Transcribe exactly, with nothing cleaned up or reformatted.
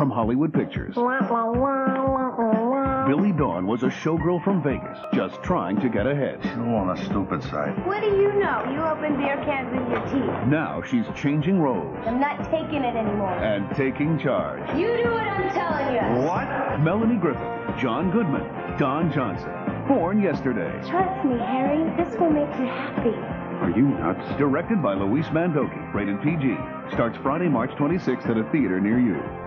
from Hollywood Pictures. Billy Dawn was a showgirl from Vegas, just trying to get ahead. You on a stupid side. What do you know? You open beer cans with your teeth. Now she's changing roles. I'm not taking it anymore. And taking charge. You do what I'm telling you. What? Melanie Griffith, John Goodman, Don Johnson. Born yesterday. Trust me, Harry. This will make you happy. Are you nuts? Directed by Luis Mandoki. Rated P G. Starts Friday, March twenty-sixth at a theater near you.